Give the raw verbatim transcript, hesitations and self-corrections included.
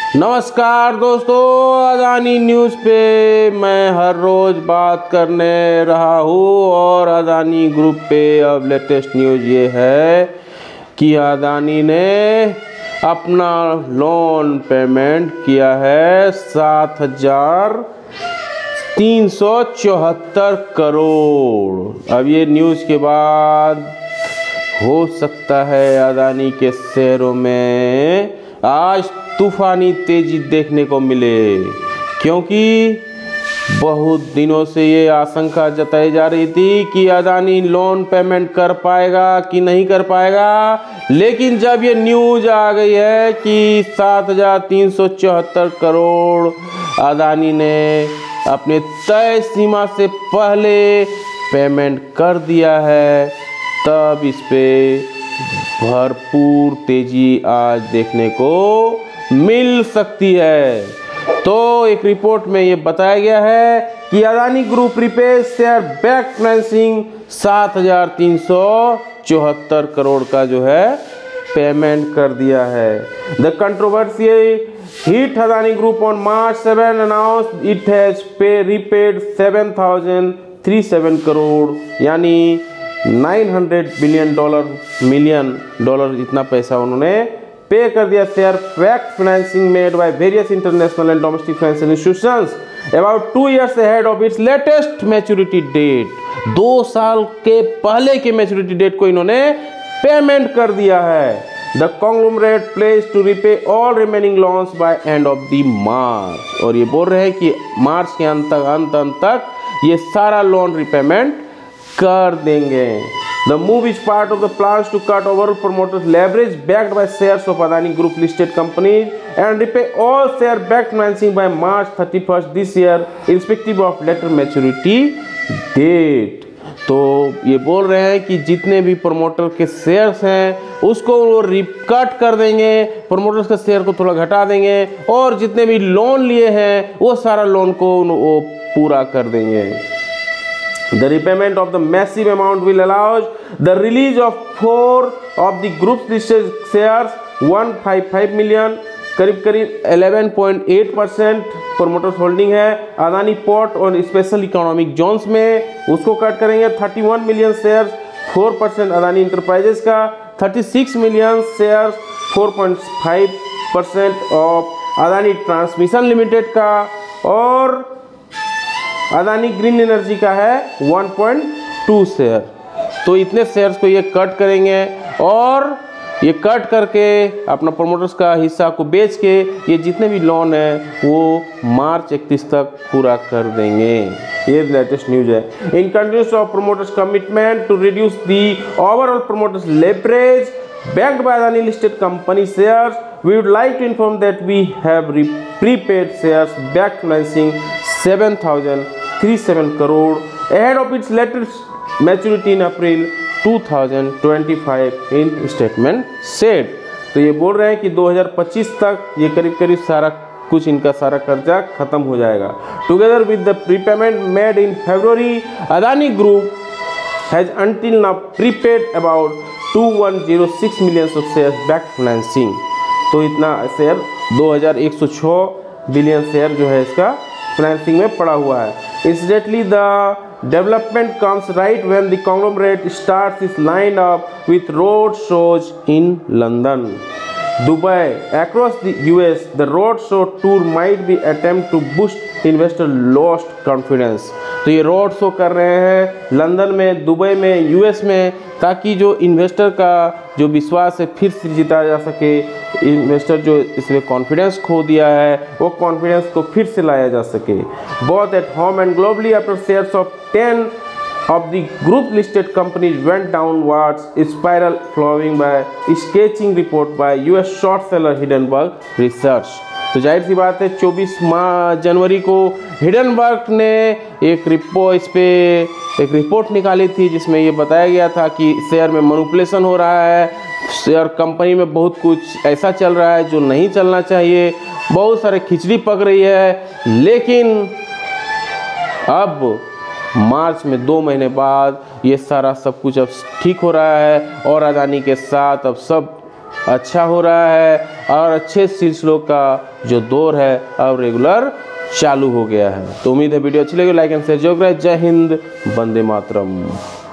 नमस्कार दोस्तों, अदानी न्यूज़ पे मैं हर रोज़ बात करने रहा हूँ और अदानी ग्रुप पे अब लेटेस्ट न्यूज़ ये है कि अदानी ने अपना लोन पेमेंट किया है सात हजार तीन सौ चौहत्तर करोड़। अब ये न्यूज़ के बाद हो सकता है अदानी के शेयरों में आज तूफानी तेजी देखने को मिले, क्योंकि बहुत दिनों से ये आशंका जताई जा रही थी कि अदानी लोन पेमेंट कर पाएगा कि नहीं कर पाएगा। लेकिन जब ये न्यूज़ आ गई है कि सात हजार तीन सौ चौहत्तर करोड़ अदानी ने अपने तय सीमा से पहले पेमेंट कर दिया है, तब इस पे भरपूर तेजी आज देखने को मिल सकती है। तो एक रिपोर्ट में ये बताया गया है कि Adani group repays share backed financing सात हजार तीन सौ चौहत्तर करोड़ का जो है पेमेंट कर दिया है। The controversial hit Adani group on March seven announce it has pay repaid seven thousand three seven crore, यानी नौ सौ बिलियन डॉलर मिलियन डॉलर इतना पैसा उन्होंने पे कर दिया share backed financing made by various international and domestic financial institutions about two years ahead of its latest maturity date. दो साल के पहले के मैच्योरिटी डेट को इन्होंने पेमेंट कर दिया है। The conglomerate pledge to repay all remaining loans by end of the March, और ये बोल रहे हैं कि मार्च के अंत तक अंत अंत तक ये सारा लोन रिपेमेंट कर देंगे। The move is part of the plans to cut overall promoters' leverage backed by shares of Adani Group listed companies and repay all share backed financing by March thirty-first this year, irrespective of later maturity date। तो ये बोल रहे हैं कि जितने भी promoter के shares हैं उसको वो रिकट कर देंगे, प्रमोटर्स के शेयर को थोड़ा घटा देंगे और जितने भी लोन लिए हैं वो सारा लोन को वो पूरा कर देंगे। The repayment of the massive amount will allow the release of four of the group's listed shares, one hundred fifty-five million, करीब करीब eleven point eight percent promoters holding है अदानी पोर्ट और स्पेशल इकोनॉमिक जोन्स में, उसको cut करेंगे। thirty-one million shares four percent Adani enterprises का, thirty-six million shares four point five percent of Adani transmission limited का, और अदानी ग्रीन एनर्जी का है one point two शेयर। तो इतने शेयर्स को ये कट करेंगे और ये कट करके अपना प्रमोटर्स का हिस्सा को बेच के ये जितने भी लोन है वो मार्च इकतीस तक पूरा कर देंगे। ये लेटेस्ट न्यूज़ है। In continuance of promoters commitment to reduce the overall promoters leverage backed by Adani listed company shares, we would like to inform that we have prepaid shares back financing seven thousand thirty-seven crore ahead of its latest maturity in April two thousand twenty-five in statement said। तो ये बोल रहे हैं कि दो हज़ार पच्चीस तक ये करीब करीब सारा कुछ इनका सारा कर्जा खत्म हो जाएगा। Together with the prepayment made in February, Adani group has until now prepaid about two thousand six million of shares back financing। तो इतना शेयर दो हज़ार एक सौ छह बिलियन शेयर जो है इसका फाइनेंसिंग में पड़ा हुआ है। Incidentally, the development comes right when the conglomerate starts its lineup with road shows in London, Dubai, across the U S. The road show tour might be attempt to boost investor lost confidence। तो ये road show कर रहे हैं London में, Dubai में, US में, ताकि जो इन्वेस्टर का जो विश्वास है फिर से जीता जा सके। इन्वेस्टर जो इसमें कॉन्फिडेंस खो दिया है वो कॉन्फिडेंस को फिर से लाया जा सके। Both at home and globally after shares of ten of the group listed companies went downwards spiral following by sketching report by U S short seller Hindenburg Research। तो जाहिर सी बात है चौबीस जनवरी को हिडनबर्ग ने एक रिपो इस पे एक रिपोर्ट निकाली थी जिसमें ये बताया गया था कि शेयर में मैनिपुलेशन हो रहा है, शेयर कंपनी में बहुत कुछ ऐसा चल रहा है जो नहीं चलना चाहिए, बहुत सारे खिचड़ी पक रही है। लेकिन अब मार्च में दो महीने बाद ये सारा सब कुछ अब ठीक हो रहा है और अदानी के साथ अब सब अच्छा हो रहा है और अच्छे सिलसिलों का जो दौर है अब रेगुलर चालू हो गया है। तो उम्मीद है वीडियो अच्छी लगी, लाइक एंड शेयर जरूर करें। जय हिंद, वंदे मातरम।